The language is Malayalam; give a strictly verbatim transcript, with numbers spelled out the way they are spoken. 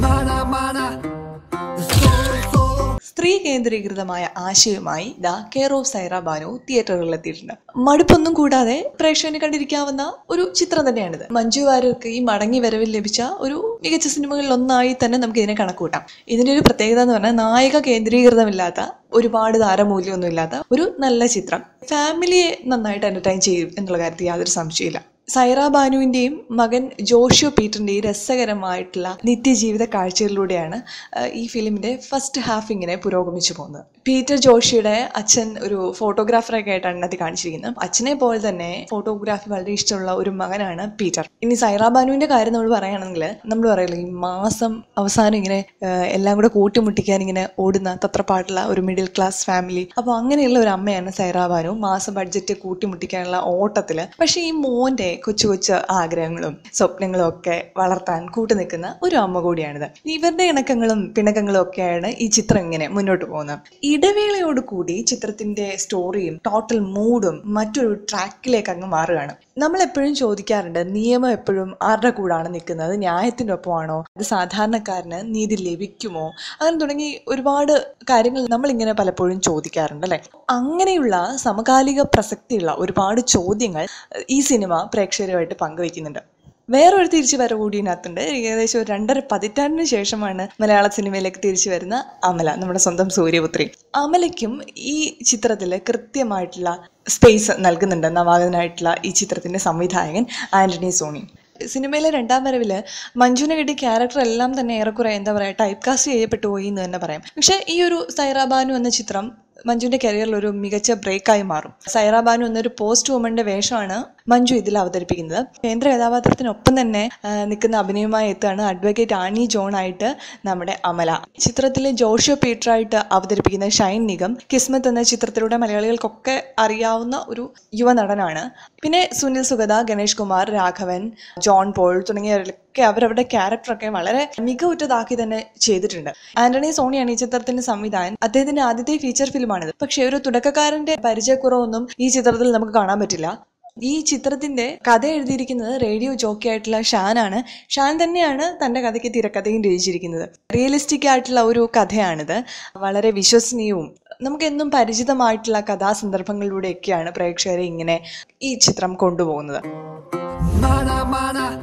സ്ത്രീ കേന്ദ്രീകൃതമായ ആശയവുമായി the care of Saira Banu തിയേറ്ററുകളിലെത്തിയിട്ടുണ്ട്. മടുപ്പൊന്നും കൂടാതെ പ്രേക്ഷകന് കണ്ടിരിക്കാവുന്ന ഒരു ചിത്രം തന്നെയാണിത്. മഞ്ജു വാര്യർക്ക് ഈ മടങ്ങി വരവിൽ ലഭിച്ച ഒരു മികച്ച സിനിമകളിൽ ഒന്നായി തന്നെ നമുക്ക് ഇതിനെ കണക്കൂട്ടാം. ഇതിന്റെ ഒരു പ്രത്യേകത എന്ന് പറഞ്ഞാൽ നായിക കേന്ദ്രീകൃതമില്ലാത്ത, ഒരുപാട് താരമൂല്യമൊന്നും ഇല്ലാത്ത ഒരു നല്ല ചിത്രം. ഫാമിലിയെ നന്നായിട്ട് എന്റർടൈൻ ചെയ്യും എന്നുള്ള കാര്യത്തിൽ യാതൊരു സംശയമില്ല. സൈറ ബാനുവിൻ്റെയും മകൻ ജോഷു പീറ്ററിൻ്റെയും രസകരമായിട്ടുള്ള നിത്യജീവിത കാഴ്ചകളിലൂടെയാണ് ഈ ഫിലിമിൻ്റെ ഫസ്റ്റ് ഹാഫ് ഇങ്ങനെ പുരോഗമിച്ചു പോകുന്നത്. പീറ്റർ ജോഷിയുടെ അച്ഛൻ ഒരു ഫോട്ടോഗ്രാഫറൊക്കെ ആയിട്ടാണ് ഇതിനകത്ത് കാണിച്ചിരിക്കുന്നത്. അച്ഛനെ പോലെ തന്നെ ഫോട്ടോഗ്രാഫി വളരെ ഇഷ്ടമുള്ള ഒരു മകനാണ് പീറ്റർ. ഇനി സൈറ ബാനുവിൻ്റെ കാര്യം നമ്മൾ പറയുകയാണെങ്കിൽ, നമ്മൾ പറയല്ലോ ഈ മാസം അവസാനം ഇങ്ങനെ എല്ലാം കൂടെ കൂട്ടിമുട്ടിക്കാൻ ഇങ്ങനെ ഓടുന്ന തത്രപ്പാട്ടുള്ള ഒരു മിഡിൽ ക്ലാസ് ഫാമിലി. അപ്പോൾ അങ്ങനെയുള്ള ഒരു അമ്മയാണ് സൈറ ബാനു. മാസം ബഡ്ജറ്റ് കൂട്ടിമുട്ടിക്കാനുള്ള ഓട്ടത്തിൽ. പക്ഷേ ഈ മോൻ്റെ കൊച്ചു കൊച്ചു ആഗ്രഹങ്ങളും സ്വപ്നങ്ങളും ഒക്കെ വളർത്താൻ കൂട്ടു നിൽക്കുന്ന ഒരു അമ്മ കൂടിയാണിത്. ഇവരുടെ ഇണക്കങ്ങളും പിണക്കങ്ങളും ഒക്കെയാണ് ഈ ചിത്രം ഇങ്ങനെ മുന്നോട്ട് പോകുന്നത്. ഇടവേളയോട് കൂടി ചിത്രത്തിന്റെ സ്റ്റോറിയും ടോട്ടൽ മൂഡും മറ്റൊരു ട്രാക്കിലേക്ക് അങ്ങ് മാറുകയാണ്. നമ്മൾ എപ്പോഴും ചോദിക്കാറുണ്ട്, നിയമം എപ്പോഴും ആരുടെ കൂടാണ് നിൽക്കുന്നത്? ന്യായത്തിൻ്റെ ഒപ്പമാണോ? അത് സാധാരണക്കാരന് നീതി ലഭിക്കുമോ? അങ്ങനെ തുടങ്ങി ഒരുപാട് കാര്യങ്ങൾ നമ്മളിങ്ങനെ പലപ്പോഴും ചോദിക്കാറുണ്ട് അല്ലേ. അങ്ങനെയുള്ള സമകാലിക പ്രസക്തിയുള്ള ഒരുപാട് ചോദ്യങ്ങൾ ഈ സിനിമ പ്രേക്ഷകരുമായിട്ട് പങ്കുവയ്ക്കുന്നുണ്ട്. വേറൊരു തിരിച്ചു വരവ് കൂടി ഇതിനകത്തുണ്ട്. ഏകദേശം ഒരു രണ്ടര പതിറ്റാണ്ടിന് ശേഷമാണ് മലയാള സിനിമയിലേക്ക് തിരിച്ചു വരുന്ന അമല, നമ്മുടെ സ്വന്തം സൂര്യപുത്രി. അമലയ്ക്കും ഈ ചിത്രത്തിൽ കൃത്യമായിട്ടുള്ള സ്പേസ് നൽകുന്നുണ്ട് നവാഗതനായിട്ടുള്ള ഈ ചിത്രത്തിന്റെ സംവിധായകൻ ആന്റണി സോണി. സിനിമയിലെ രണ്ടാം വരവിൽ മഞ്ജുവിന് കിട്ടിയ ക്യാരക്ടർ എല്ലാം തന്നെ ഏറെക്കുറെ എന്താ പറയുക, ടൈപ്പ് കാസ്റ്റ് ചെയ്യപ്പെട്ടു പോയി എന്ന് തന്നെ പറയാം. പക്ഷേ ഈ ഒരു സൈറ ബാനു എന്ന ചിത്രം മഞ്ജുവിന്റെ കരിയറിൽ ഒരു മികച്ച ബ്രേക്കായി മാറും. സൈറ ബാനു എന്നൊരു പോസ്റ്റ് വുമന്റെ വേഷമാണ് മഞ്ജു ഇതിൽ അവതരിപ്പിക്കുന്നത്. കേന്ദ്ര കഥാപാത്രത്തിനൊപ്പം തന്നെ നിൽക്കുന്ന അഭിനയമായി എത്തുകയാണ് അഡ്വക്കേറ്റ് ആനി ജോൺ ആയിട്ട് നമ്മുടെ അമല. ചിത്രത്തിലെ ജോഷു പീറ്ററായിട്ട് അവതരിപ്പിക്കുന്ന ഷൈൻ നിഗം കിസ്മത്ത് എന്ന ചിത്രത്തിലൂടെ മലയാളികൾക്കൊക്കെ അറിയാവുന്ന ഒരു യുവ നടനാണ്. പിന്നെ സുനിൽ സുഗത, ഗണേഷ് കുമാർ, രാഘവൻ, ജോൺ പോൾ തുടങ്ങിയവരൊക്കെ അവരവരുടെ ക്യാരക്ടറൊക്കെ വളരെ മികവുറ്റതാക്കി തന്നെ ചെയ്തിട്ടുണ്ട്. ആന്റണി സോണിയാണ് ഈ ചിത്രത്തിന്റെ സംവിധാനം. അദ്ദേഹത്തിന്റെ ആദ്യത്തെ ഫീച്ചർ ഫിലിമാണിത്. പക്ഷേ ഒരു തുടക്കക്കാരന്റെ പരിചയക്കുറവൊന്നും ഈ ചിത്രത്തിൽ നമുക്ക് കാണാൻ പറ്റില്ല. ഈ ചിത്രത്തിന്റെ കഥ എഴുതിയിരിക്കുന്നത് റേഡിയോ ജോക്കി ആയിട്ടുള്ള ഷാനാണ്. ഷാൻ തന്നെയാണ് തന്റെ കഥയ്ക്ക് തിരക്കഥയും രചിച്ചിരിക്കുന്നത്. റിയലിസ്റ്റിക് ആയിട്ടുള്ള ഒരു കഥയാണിത്. വളരെ വിശ്വസനീയവും നമുക്കെന്നും പരിചിതമായിട്ടുള്ള കഥാസന്ദർഭങ്ങളിലൂടെയൊക്കെയാണ് പ്രേക്ഷകരെ ഇങ്ങനെ ഈ ചിത്രം കൊണ്ടുപോകുന്നത്.